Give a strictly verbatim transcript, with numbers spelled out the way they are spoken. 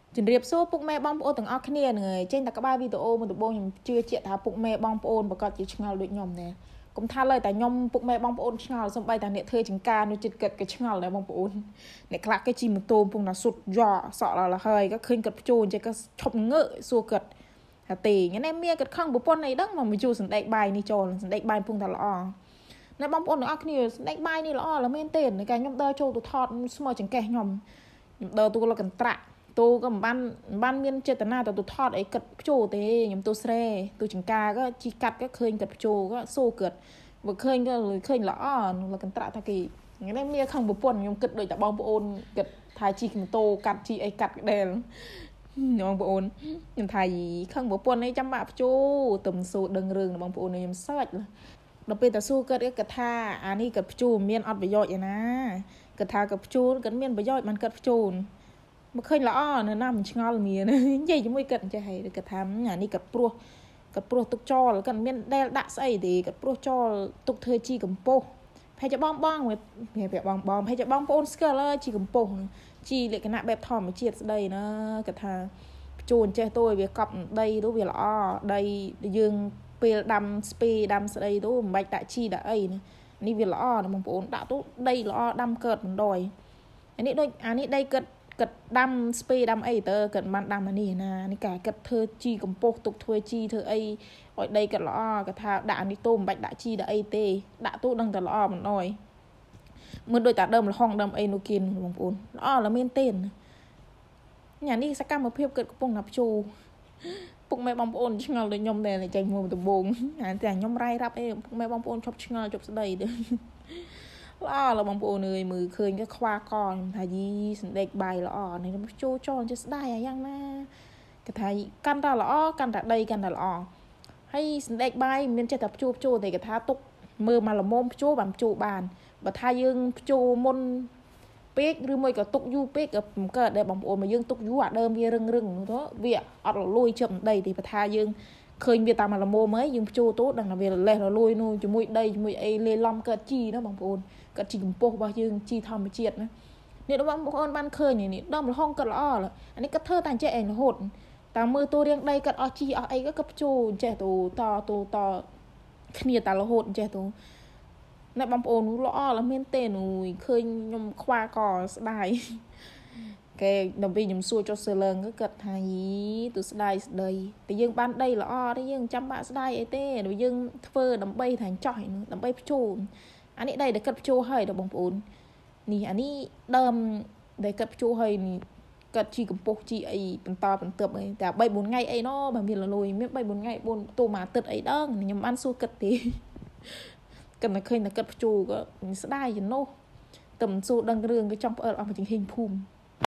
ជំរាបសួរពុកម៉ែបងប្អូនទាំងអស់គ្នានឹងចេញតែក្បាលវីដេអូមួយដំបូងខ្ញុំជឿជាក់ថាពុកម៉ែបងប្អូនប្រកាសជាឆ្ងល់ដូចខ្ញុំដែរកុំថាលើតែខ្ញុំពុកម៉ែបងប្អូនឆ្ងល់សូម្បីតែអ្នកធ្វើចង្ការនៅចិត្តគិតក៏ឆ្ងល់ដែរបងប្អូនអ្នកខ្លះគេជិះម៉ូតូពុកណាសុទ្ធយ៉ាសក់ដល់ហើយក៏ឃើញគាត់ភ្ជួរចេះក៏ឈប់ងើសួរគាត់ថាទេញ៉ែមានគាត់ខឹងប្រពន្ធអីដឹងមកមកជួសណ្ដែកបាយនេះចូលសណ្ដែកបាយពុកថាល្អណែបងប្អូនទាំងអស់គ្នាសណ្ដែកបាយនេះល្អល្មែនទេតែខ្ញុំដើរចូលទៅថតស្មើចង្កេះខ្ញុំខ្ញុំដើរទូលកន្ត្រាក់ទូក៏មិនបានមិនបានមានចេតនាទៅទៅថតអីគិតភ្ជួរទេខ្ញុំទូស្រែទូចង្ការក៏ជីកាត់ក៏ឃើញគិតភ្ជួរក៏សូគិតបើឃើញក៏ឃើញល្អលកន្ត្រាក់ថាគេនេះមានខឹងប្រពន្ធខ្ញុំគិតដូចតែបងប្អូនគិតថាជីម៉ូតូកាត់ជីអីកាត់ដែលបងប្អូនខ្ញុំថាខឹងប្រពន្ធអីចាំបាក់ភ្ជួរទំសូដឹងរឿងបងប្អូនខ្ញុំសើចដល់ពេលតែសួរគាត់គាត់ថាអានេះគាត់ភ្ជួរមានអត់ប្រយោជន៍ឯណាគាត់ថាគាត់ភ្ជួរគាត់មានប្រយោជន៍មិនគាត់ភ្ជួរមកឃើញល្អនៅណាមិនឆ្ងល់មាននិយាយជាមួយគាត់ចេះហើយគាត់ថាអានេះគាត់ព្រោះគាត់ព្រោះទុកចោលគាត់មានដែលដាក់ស្អីទេគាត់ព្រោះចោលទុកធ្វើជីកំប៉ុស្តផែចបងបងវាបងបងផែចបងប្អូនស្គាល់ហើយជីកំប៉ុស្តជីលក្ខណៈបែបធម្មជាតិស្ដីណាគាត់ថាភ្ជួរចេះទៅវាកប់ដីទៅវាល្អដីយើងពេលដាំស្ពេដាំស្ដីទៅមិនបាច់ដាក់ជីដាក់អីនេះវាល្អណាបងប្អូនដាក់ទៅដីល្អដាំកើតមិនដយអានេះដូចអានេះដីកើតគិតដាំស្ពេដាំអីទៅគិតបានដាំអានេះណានេះកាគិតធ្វើជីកំប៉ុស្តទុកធ្វើជីធ្វើអីឲ្យដីគិតល្អគាត់ថាដាក់អានេះទៅមិនបាច់ដាក់ជីដាក់អីទេដាក់ទៅដឹងតែល្អមិនដយមើលដូចតែដើមលហុងដើមអីនោះគៀនបងប្អូនល្អល្មែនទេញ៉ានេះសកម្មភាពគិតកំពុងណាភ្ជួរពុកម៉ែបងប្អូនឆ្ងល់ដូចខ្ញុំដែរចេញមកដំបងតែខ្ញុំរាយរាប់អីពុកម៉ែបងប្អូនឈប់ឆ្ងល់ជប់ស្ដីទៅល្អឡើបងប្អូនអើយមើលឃើញក៏ខ្វាកខ្ញុំថាយីសណ្ដែកបាយល្អនេះខ្ញុំចូលចូលចេះស្ដាយអាយ៉ាងណាគេថាកាន់តែល្អកាន់តែដីកាន់តែល្អហើយសណ្ដែកបាយមានចេះតែភ្ជួរភ្ជួរតែគេថាទុកមើលមកល្មមភ្ជួរបានភ្ជួរបានបើថាយើងភ្ជួរមុនពេកឬមួយក៏ទុកយូរពេកក៏មិនកើតដែរបងប្អូនមកយើងទុកយូរអាដើមវារឹងរឹងទៅវាអត់រលួយជិបដីទេបើថាយើងឃើញវាតាមល្មមហើយយើងភ្ជួរទៅដឹងថាវាលេះរលួយនោះជាមួយដីជាមួយអីលេឡំកើតជីណាបងប្អូនគាត់ជីកំប៉ុស្តរបស់យើងជីធម្មជាតិណានេះបងប្អូនបានឃើញនេះដំលហុងគាត់ល្អអានេះគាត់ធ្វើតែចេះឯងរហូតតាមមើលទូរៀងដីគាត់អស់ជីអស់អីក៏គាត់ភ្ជួរចេះទៅតទៅតគ្នាតែរហូតចេះទៅណែបងប្អូនល្អឡើយមានទេនួយឃើញខ្ញុំខ្វាកស្ដាយគេដល់ពេលខ្ញុំសួរចុះសើឡើងក៏គាត់ថាយីទូស្ដាយស្ដីតែយើងបានដីល្អទេយើងចាំបាក់ស្ដាយអីទេដល់យើងធ្វើដើម្បីថាចោះដើម្បីភ្ជួរអានេះដីដែលកាត់ភ្ជួរហើយដល់បងប្អូននេះអានេះដើមដែលកាត់ភ្ជួរហើយកាត់ជីកំប៉ុស្តជីអីបន្តបន្ទាប់អីតែបីបួនថ្ងៃអីណោះបើមានលលួយមានបីបួនថ្ងៃបួនទូមួយអាទិត្យអីដល់ខ្ញុំបានសួរកាត់ទេគាត់តែឃើញតែកាត់ភ្ជួរក៏ស្ដាយចំណុះតែមិនសួរដឹងរឿងក៏ចង់ផ្អើលអស់មកចង្ហេងភូមិ